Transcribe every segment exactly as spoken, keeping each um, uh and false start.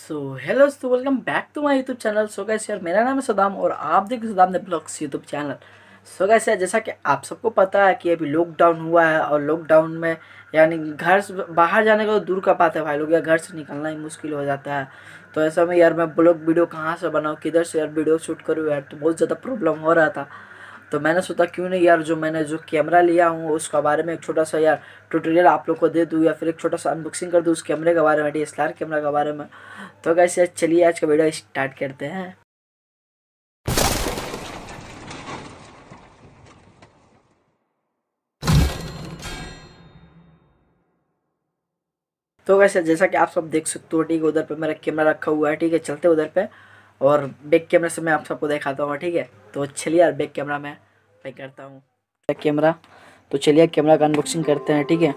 सो hello दोस्तों, welcome back to my YouTube channel. So guys यार, मेरा नाम है सदाम और आप देख रहे सदाम ने blogs YouTube channel. So guys यार, जैसा कि आप सबको पता है कि अभी लॉकडाउन हुआ है और लॉकडाउन में यानी घर से बाहर जाने को तो दूर का बात है भाई लोग, या घर से निकलना ही मुश्किल हो जाता है। तो ऐसा में यार मैं ब्लॉग वीडियो कहाँ से बनाऊँ, किधर से यार वीडियो शूट करूँ यार, तो बहुत ज़्यादा प्रॉब्लम हो रहा था। तो मैंने सोचा क्यों नहीं यार, जो मैंने जो कैमरा लिया हूँ उसका बारे में एक छोटा सा यार ट्यूटोरियल आप लोग को दे दूँ, या फिर एक छोटा सा अनबॉक्सिंग कर दूँ उस कैमरे के बारे में, D S L R camera के बारे में। तो गाइस यार चलिए आज का वीडियो स्टार्ट करते हैं। तो वैसे जैसा कि आप सब देख सकते हो, ठीक है, उधर पे मेरा कैमरा रखा हुआ है। ठीक है, चलते उधर पे और बैक कैमरा से मैं आप सबको दिखाता हूँ। ठीक है, तो चलिए यार बैक कैमरा में मैं करता हूँ बैक कैमरा। तो चलिए कैमरा का अनबॉक्सिंग करते हैं। ठीक है,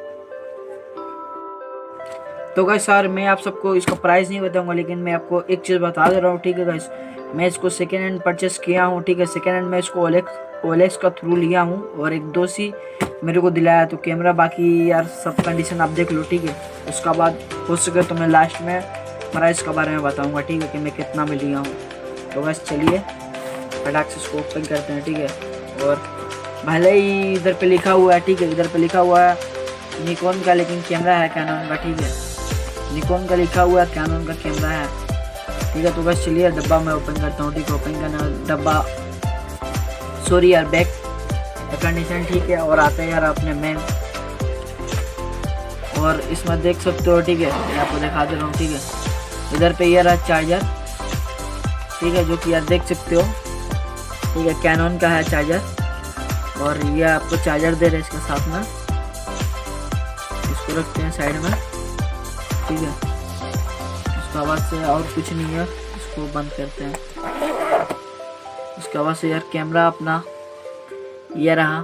तो गाइस यार मैं आप सबको इसका प्राइस नहीं बताऊंगा, लेकिन मैं आपको एक चीज़ बता दे रहा हूँ। ठीक है गाइस, मैं इसको सेकेंड हैंड परचेस किया हूँ। ठीक है, सेकेंड हैंड में इसको ओलेक्स ओलेक्स का थ्रू लिया हूँ और एक दोषी मेरे को दिलाया। तो कैमरा बाकी यार सब कंडीशन आप देख लो। ठीक है, उसका बाद हो सके तो मैं लास्ट में प्राइस के बारे में बताऊँगा। ठीक है, कि मैं कितना में लिया हूँ। तो बस चलिए फटाक से इसको ओपन करते हैं। ठीक है, और भले ही इधर पे लिखा हुआ है, ठीक है, इधर पे लिखा हुआ है निकॉन का, लेकिन कैमरा है कैनन का। ठीक है, निकॉन का लिखा हुआ है, कैनन का कैमरा है। ठीक है, तो बस चलिए डब्बा मैं ओपन करता हूँ। ठीक है, ओपन करना डब्बा, सॉरी यार बैक कंडीशन। ठीक है, और आते हैं यार अपने मेन, और इसमें देख सकते हो। ठीक है, मैं आपको दिखा दे रहा हूँ। ठीक है, इधर पे ये रहा चार्जर। ठीक है, जो कि यार देख सकते हो। ठीक है, कैनन का है चार्जर, और ये आपको चार्जर दे रहे हैं इसके साथ में। इसको रखते हैं साइड में। ठीक है, उसके बाद से और कुछ नहीं है, इसको बंद करते हैं। उसके बाद से यार कैमरा अपना ये रहा,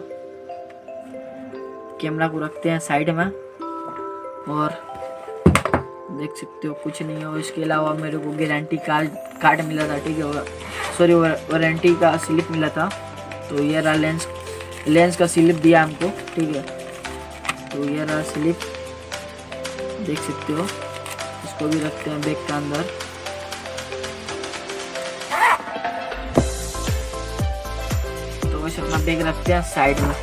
कैमरा को रखते हैं साइड में, और देख सकते हो कुछ नहीं है। इसके अलावा मेरे को गारंटी कार्ड कार्ड मिला था। ठीक है, सॉरी वारंटी का स्लिप मिला था। तो ये रहा लेंस लेंस का स्लिप दिया हमको। ठीक है, तो ये रहा स्लिप, देख सकते हो। इसको भी रखते हैं बैग के अंदर। तो वैसे अपना बैग रखते हैं साइड में।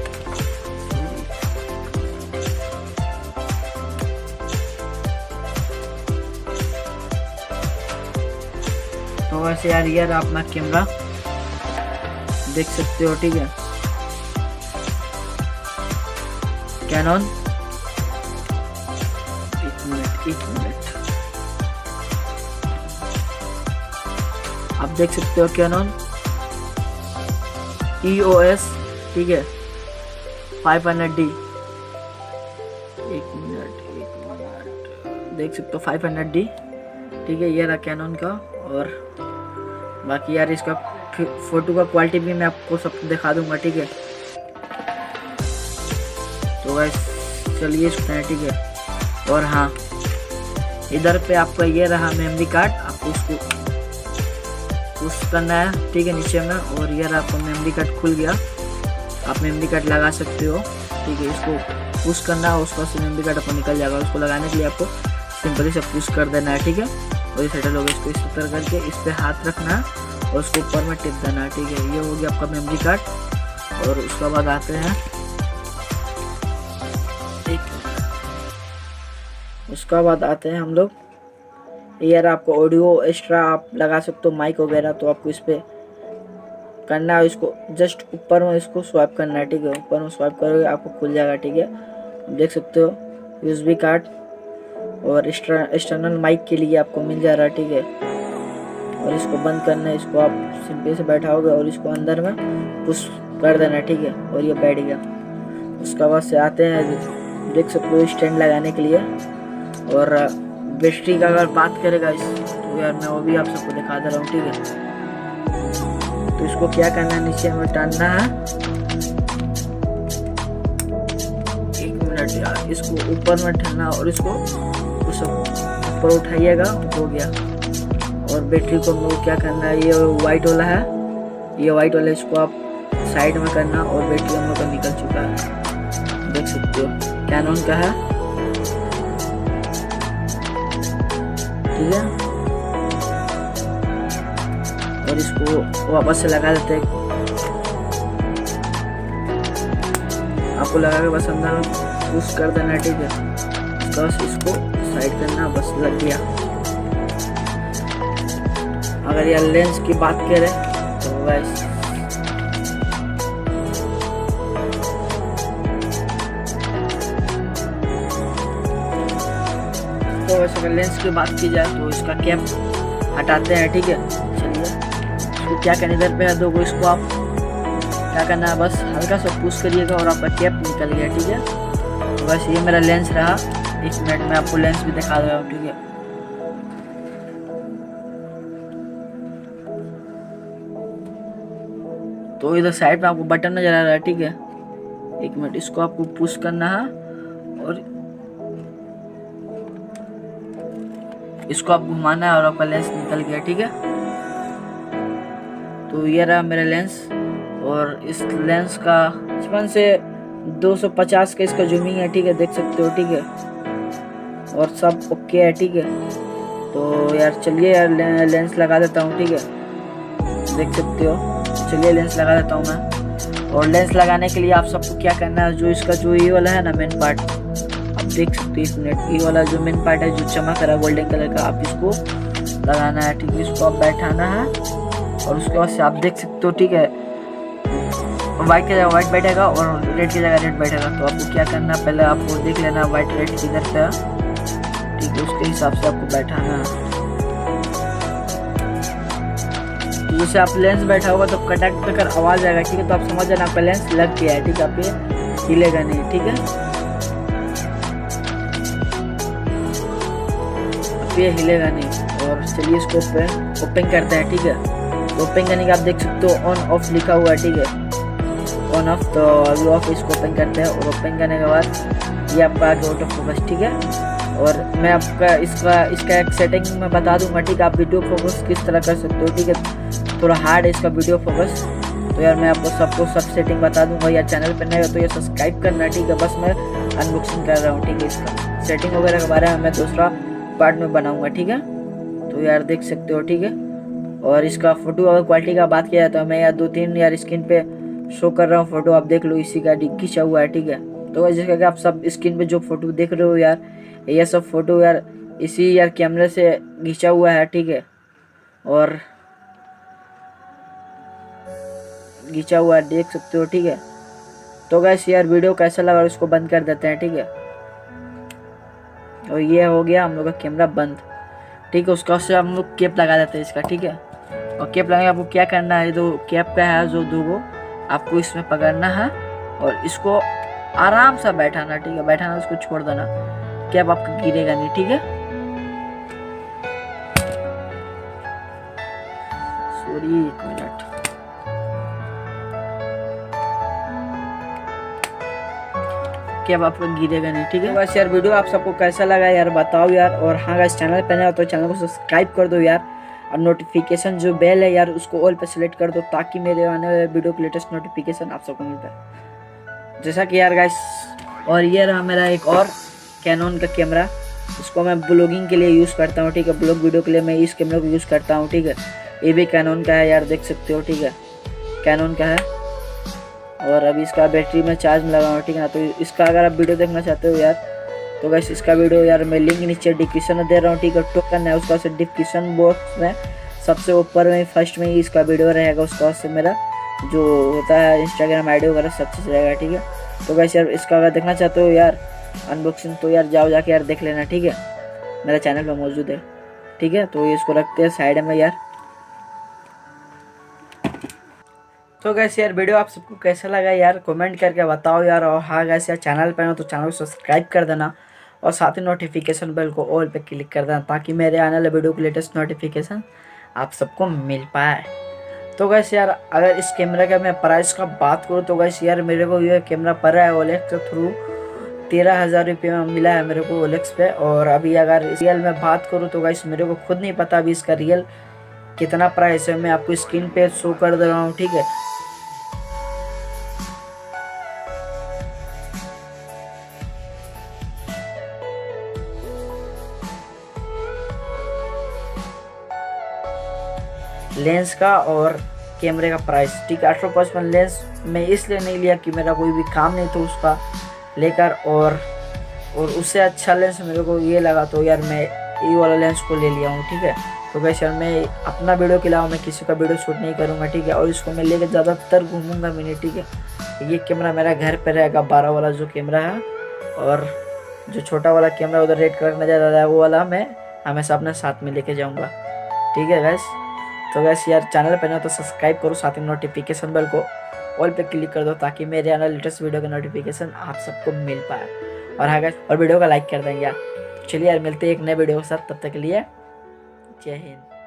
तो वैसे यार ये रहा अपना कैमरा, देख सकते हो। ठीक है, कैनन, एक मिनट एक मिनट आप देख सकते हो कैनन ई ओ एस। ठीक है, फाइव हंड्रेड डी। एक मिनट एक मिनट देख सकते हो फाइव हंड्रेड डी। ठीक है, ये रहा कैनन का। और बाकी यार इसका फोटो का क्वालिटी भी मैं आपको सब दिखा दूंगा। ठीक है, तो गाइस चलिए इसको। ठीक है, और हाँ इधर पे आपका ये रहा मेमोरी कार्ड, आपको इसको पुश करना है। ठीक है, नीचे में, और ये रहा आपका मेमोरी कार्ड खुल गया। आप मेमोरी कार्ड लगा सकते हो। ठीक है, इसको पुश करना है, उसका से मेमोरी कार्ड आपको निकल जाएगा। उसको लगाने के लिए आपको सिंपली से पुश कर देना है। ठीक है, और ये सेटल हो गया। इसको इस तरह करके इस पर हाथ रखना है और उसको ऊपर में टिप देना है। ठीक है, ये हो गया आपका मेमोरी कार्ड। और उसके बाद आते हैं उसका बाद आते हैं हम लोग, यार आपको ऑडियो एक्स्ट्रा आप लगा सकते हो, माइक वगैरह। तो आपको इस पर करना है, इसको जस्ट ऊपर में इसको स्वाइप करना है। ठीक है, ऊपर में स्वाइप करोगे आपको खुल जाएगा। ठीक है, देख सकते हो यूएसबी कार्ड, और एक्सटर्नल माइक के लिए आपको मिल जा रहा है। ठीक है, और इसको बंद करना है, इसको आप सिंपल से बैठाओगे और इसको अंदर में पुश कर देना है। ठीक है, और ये बैठ गया। उसके बाद से आते हैं, देख सकते हो स्टैंड लगाने के लिए। और बैटरी का अगर बात करेगा इस, तो यार मैं वो भी आप सबको दिखा दे रहा हूँ। ठीक है, तो इसको क्या करना है, नीचे में टानना है। एक मिनट यार, इसको ऊपर में टानना और इसको ऊपर उठाइएगा, हो गया। और बैटरी को हम लोग क्या करना है, ये वाइट वाला है, ये वाइट वाला इसको आप साइड में करना, और बैटरी हम लोग का निकल चुका है, देख सकते हो कैनन का है। ठीक है। और इसको वापस से लगा देते हैं। आपको लगा के बस अंदर पुश कर देना, ठीक है। बस इसको साइड करना, बस लग गया। अगर यार लेंस की बात करें तो वैसे तो वैसे अगर लेंस की बात की जाए तो इसका कैप हटाते हैं, ठीक है। चलिए इसको क्या करना, इधर पे है दो को, इसको आप क्या करना है, बस हल्का सा पुश करिएगा और आपका कैप निकल गया, ठीक है। तो बस ये मेरा लेंस रहा। एक मिनट में आपको लेंस भी दिखा रहा हूँ, ठीक है। तो इधर साइड में आपको बटन नजर आ रहा है, ठीक है। एक मिनट, इसको आपको पुश करना है और इसको आप घुमाना है और आपका लेंस निकल गया, ठीक है। तो ये रहा मेरा लेंस। और इस लेंस का पचपन से दो सौ पचास का इसका जूमिंग है, ठीक है, देख सकते हो, ठीक है। और सब ओके है, ठीक है। तो यार चलिए यार ले, लेंस लगा देता हूँ, ठीक है, देख सकते हो। चलिए लेंस लगा देता हूँ मैं। और लेंस लगाने के लिए आप सबको क्या करना है, जो इसका जो ये वाला है ना मेन पार्ट, आप देख सकते हो, इस मिनट ये वाला जो मेन पार्ट है जो चमक रहा है गोल्डन कलर का, आप इसको लगाना है, ठीक है। इसको आप बैठाना है और उसके बाद से आप देख सकते हो, ठीक है, व्हाइट की जगह व्हाइट बैठेगा और रेड की जगह रेड बैठेगा। तो आपको क्या करना है, पहले आपको देख लेना व्हाइट रेड किधर पे है, ठीक है, उसके हिसाब से आपको बैठाना है। जैसे आप लेंस बैठा होगा तो कटक कर आवाज आएगा, ठीक है। तो आप समझ जाना आपका लेंस लग गया है, ठीक है। आप ये हिलेगा नहीं, ठीक है, आप ये हिलेगा नहीं। और चलिए इसको ओपन करते हैं, ठीक है। ओपन करने के आप देख सकते हो ऑन ऑफ लिखा हुआ है, ठीक है, ऑन ऑफ। तो अभी ऑफ, इसको ओपन करते हैं। और ओपन करने के बाद ये आपका आगे ऑटो फोकस, ठीक है। और मैं आपका इसका इसका एक सेटिंग में बता दूंगा, ठीक है। आप वीडियो फोकस किस तरह कर सकते हो, ठीक है। थोड़ा हार्ड है इसका वीडियो फोकस, तो यार मैं आपको सबको सब सेटिंग बता दूंगा। यार चैनल पर नए हो तो ये सब्सक्राइब करना, ठीक है। बस मैं अनबॉक्सिंग कर रहा हूँ, ठीक है। इसका सेटिंग वगैरह के बारे में मैं दूसरा पार्ट में बनाऊंगा, ठीक है। तो यार देख सकते हो, ठीक है। और इसका फोटो अगर क्वालिटी का बात किया जाए तो मैं यार दो तीन यार स्क्रीन पे शो कर रहा हूँ फोटो, आप देख लो, इसी का खींचा हुआ है, ठीक है। तो जैसे कि आप सब स्क्रीन पे जो फोटो देख रहे हो यार, ये सब फोटो यार इसी यार कैमरे से खींचा हुआ है, ठीक है। और खींचा हुआ है, देख सकते हो, ठीक है। तो गाइस यार वीडियो कैसा लगा उसको बंद कर देते हैं, ठीक है। और ये हो गया हम लोग का कैमरा बंद, ठीक है। उसका से हम लोग कैप लगा देते हैं इसका, ठीक है। और कैप लगाने आपको क्या करना है, जो कैप का है जो दो गो आपको इसमें पकड़ना है और इसको आराम से बैठाना, ठीक है। बैठाना, उसको छोड़ देना, कैप आपका गिरेगा नहीं, ठीक है। सॉरी एक मिनट, कैप आपका गिरेगा नहीं, ठीक है। बस यार वीडियो आप सबको कैसा लगा यार बताओ यार। और हाँ गाइस, चैनल पे नए हो तो चैनल को सब्सक्राइब कर दो यार। और नोटिफिकेशन जो बेल है यार उसको ऑल पे सेलेक्ट कर दो, ताकि मेरे आने वाले वीडियो के लेटेस्ट नोटिफिकेशन आप सबको मिलता है, जैसा कि यार गाइस। और ये रहा मेरा एक और कैनन का कैमरा, इसको मैं ब्लॉगिंग के लिए यूज़ करता हूँ, ठीक है। ब्लॉग वीडियो के लिए मैं इस कैमरे को यूज़ करता हूँ, ठीक है। ये भी कैनन का है यार, देख सकते हो, ठीक है, कैनन का है। और अभी इसका बैटरी में चार्ज में लगा हुआ, ठीक है ना। तो इसका अगर आप वीडियो देखना चाहते हो यार तो गाइस इसका वीडियो यार मैं लिंक नीचे डिस्क्रिप्शन में दे रहा हूँ, ठीक है। टोकन है उसका से डिस्क्रिप्शन बॉक्स में सबसे ऊपर में फर्स्ट में ही इसका वीडियो रहेगा, उसका से मेरा जो होता है इंस्टाग्राम आई डी वगैरह सब चीज़ रहेगा, ठीक है। तो गाइस यार इसका अगर देखना चाहते हो यार अनबॉक्सिंग, तो यार जाओ जाके यार देख लेना, ठीक है, मेरा चैनल पर मौजूद है, ठीक है। तो इसको रखते हैं साइड में यार। तो गैस यार वीडियो आप सबको कैसा लगा यार कमेंट करके बताओ यार। और हाँ गैस यार चैनल पर हो तो चैनल को सब्सक्राइब कर देना और साथ ही नोटिफिकेशन बेल को ऑल पे क्लिक कर देना, ताकि मेरे आने वाले वीडियो के लेटेस्ट नोटिफिकेशन आप सबको मिल पाए। तो गैस यार अगर इस कैमरे का मैं प्राइस का बात करूँ तो गैस यार मेरे को ये कैमरा पड़ा है ओलेक्स के थ्रू तेरह हज़ार रुपये में मिला है मेरे को ओलेक्स पे। और अभी अगर रियल में बात करूँ तो गैस मेरे को खुद नहीं पता अभी इसका रियल कितना प्राइस है, मैं आपको स्क्रीन पे शो कर दे रहा हूँ, ठीक है। लेंस का और कैमरे का प्राइस, ठीक है। अठारह पचपन लेंस मैं इसलिए नहीं लिया कि मेरा कोई भी काम नहीं था उसका लेकर, और और उससे अच्छा लेंस मेरे को ये लगा, तो यार मैं ये वाला लेंस को ले लिया हूँ, ठीक है। तो वैसे यार मैं अपना वीडियो के अलावा मैं किसी का वीडियो शूट नहीं करूँगा, ठीक है। और इसको मैं लेकर ज़्यादातर घूमूंगा मैंने, ठीक है। ये कैमरा मेरा घर पे रहेगा, बारह वाला जो कैमरा है, और जो छोटा वाला कैमरा उधर रेड कलर नजर आ रहा है वो वाला मैं हमेशा अपने साथ में लेके जाऊँगा, ठीक है गैस। तो गैस यार चैनल पर ना तो सब्सक्राइब करो, साथ ही नोटिफिकेशन बेल को ऑल पे क्लिक कर दो ताकि मेरे आने लेटेस्ट वीडियो का नोटिफिकेशन आप सबको मिल पाए। और हाँ गैस, और वीडियो को लाइक कर देंगे यार। तो चलिए यार मिलते हैं एक नए वीडियो के साथ, तब तक के लिए जय हिंद।